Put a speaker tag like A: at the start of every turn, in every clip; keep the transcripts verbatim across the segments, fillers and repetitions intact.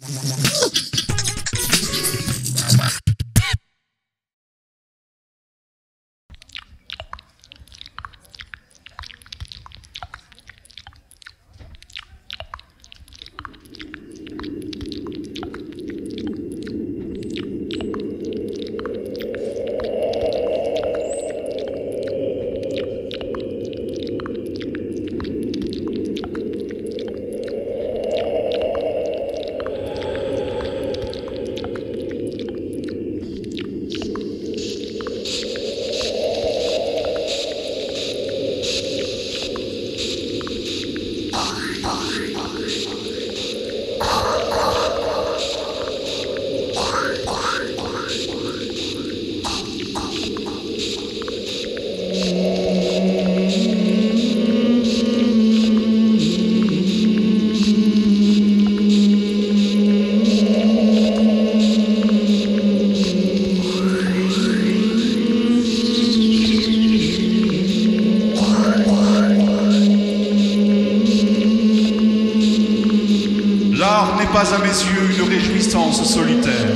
A: Pas à mes yeux une réjouissance solitaire.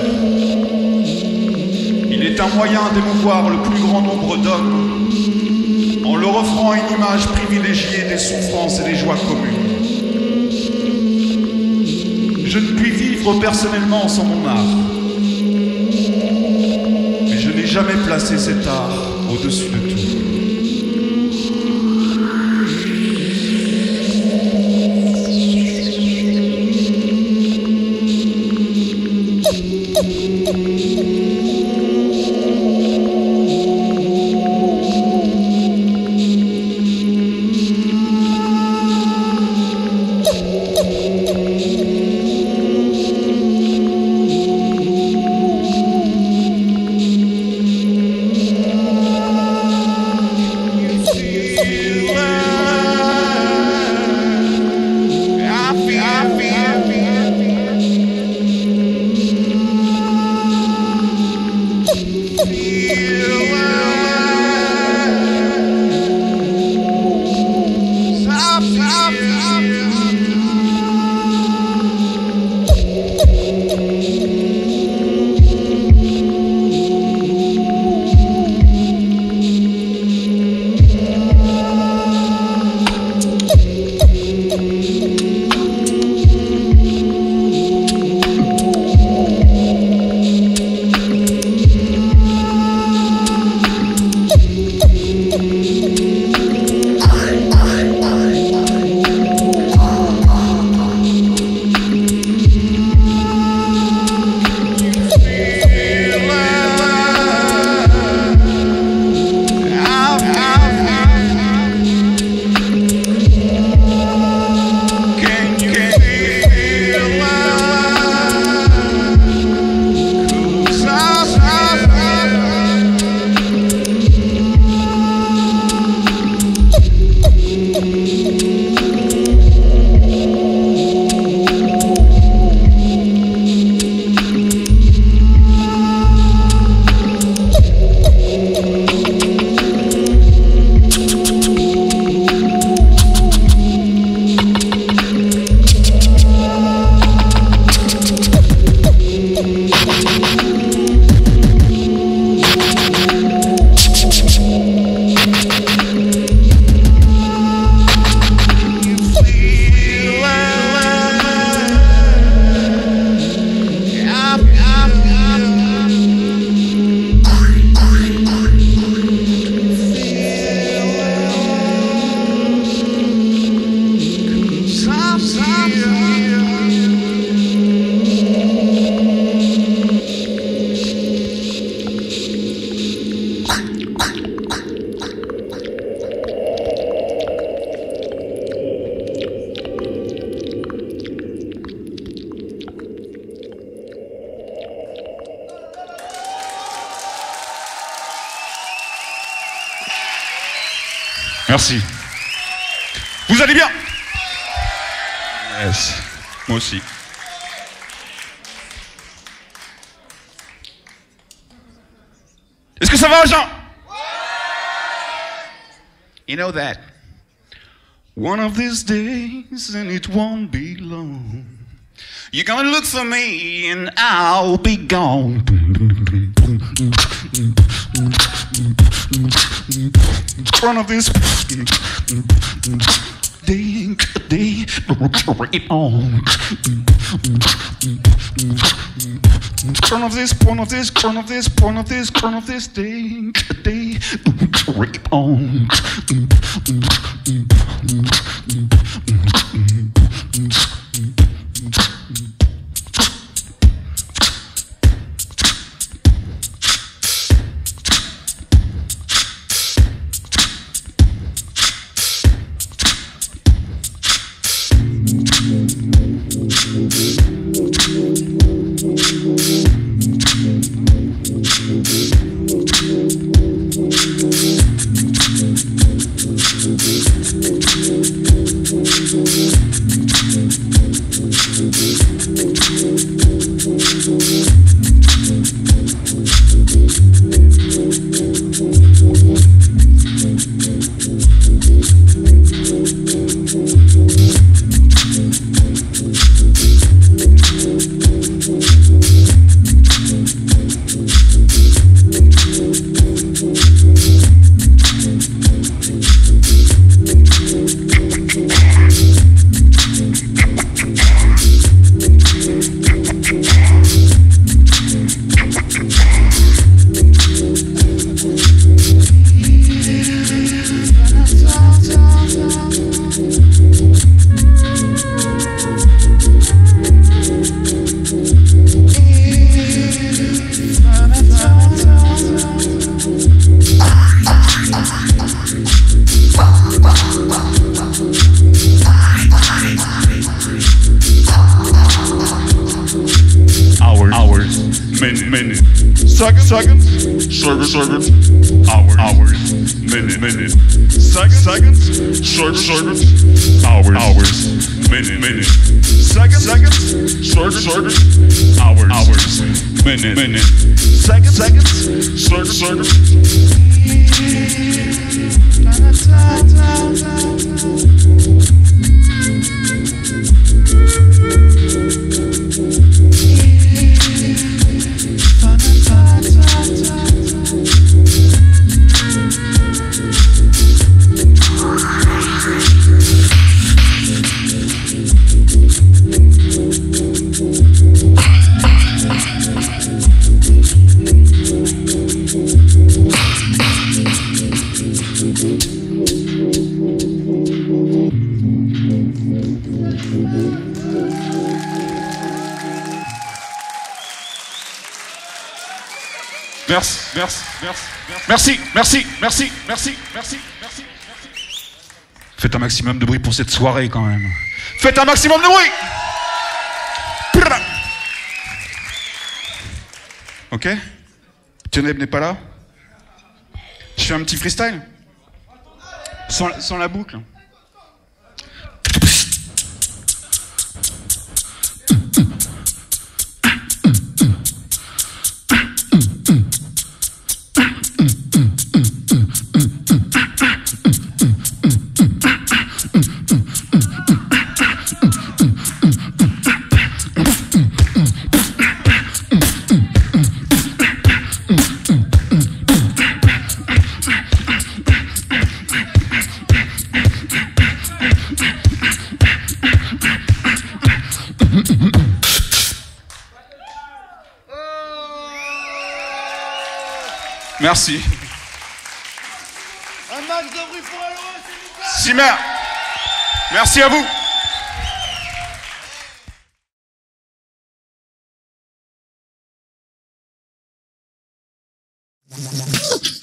A: Il est un moyen d'émouvoir le plus grand nombre d'hommes en leur offrant une image privilégiée des souffrances et des joies communes. Je ne puis vivre personnellement sans mon art, mais je n'ai jamais placé cet art au-dessus de tout.
B: Merci. Vous allez bien? Yes. Moi aussi. Est-ce que ça va, Jean? You know that one of these days, and it won't be long, You're gonna look for me and I'll be gone. Front of this day, day, it on. Front of this, front of this, front of this, front of this, front of this day, day, it on.
A: Seconds, seconds, seconds, seconds, hours, hours, minute, minute, seconds, seconds, seconds, seconds, hours, hours, minute, minute, seconds, seconds, seconds, seconds, hours, hours, minute, minute, seconds, seconds, seconds, seconds.
B: Merci, merci, merci, merci, merci, merci, merci, merci, merci. Faites un maximum de bruit pour cette soirée quand même. Faites un maximum de bruit. Ok? Tioneb n'est pas là? Je fais un petit freestyle? Sans, sans la boucle. Merci.
C: Un max de bruit pour L O S.
B: Simer. Merci à vous.